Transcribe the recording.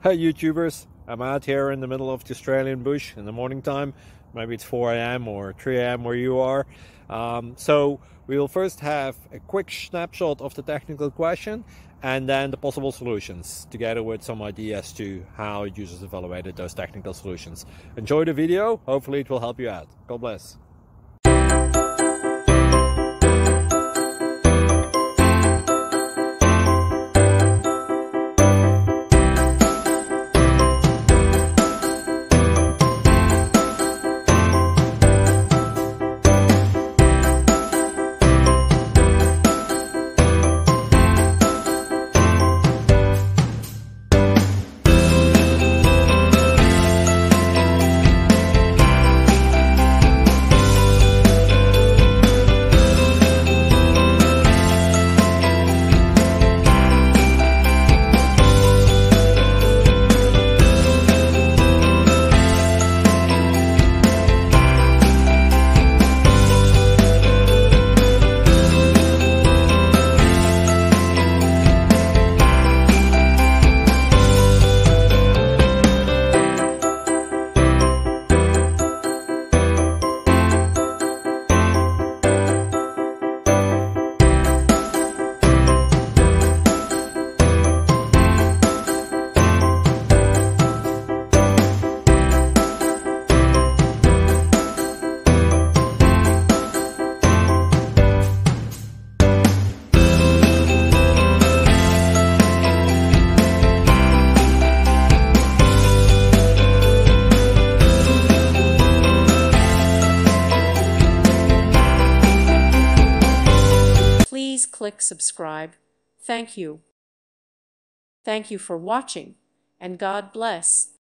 Hey YouTubers, I'm out here in the middle of the Australian bush in the morning time. Maybe it's 4 a.m. or 3 a.m. where you are. So we will first have a quick snapshot of the technical question and then the possible solutions, together with some ideas to how users evaluated those technical solutions. Enjoy the video, hopefully it will help you out. God bless. Please click subscribe. Thank you. Thank you for watching, and God bless.